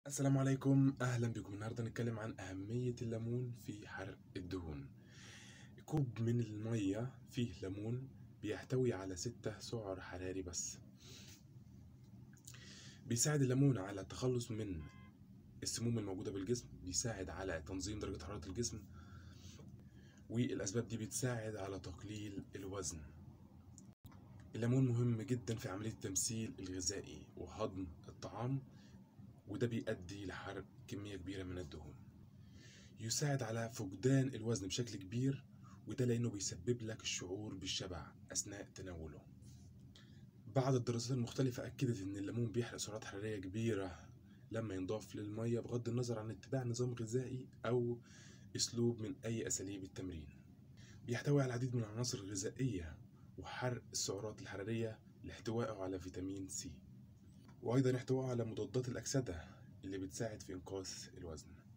السلام عليكم، أهلا بكم. النهاردة نتكلم عن أهمية الليمون في حرق الدهون. كوب من المية فيه ليمون بيحتوي على 6 سعر حراري بس. بيساعد الليمون على التخلص من السموم الموجودة بالجسم، بيساعد على تنظيم درجة حرارة الجسم، والأسباب دي بتساعد على تقليل الوزن. الليمون مهم جدا في عملية التمثيل الغذائي وهضم الطعام، وده بيؤدي لحرق كمية كبيرة من الدهون. يساعد على فقدان الوزن بشكل كبير، وده لأنه بيسبب لك الشعور بالشبع أثناء تناوله. بعض الدراسات المختلفة أكدت إن الليمون بيحرق سعرات حرارية كبيرة لما ينضاف للمية، بغض النظر عن اتباع نظام غذائي أو أسلوب من أي أساليب التمرين. بيحتوي على العديد من العناصر الغذائية وحرق السعرات الحرارية لاحتوائه على فيتامين سي، وأيضا احتوائه على مضادات الأكسدة اللي بتساعد في إنقاص الوزن.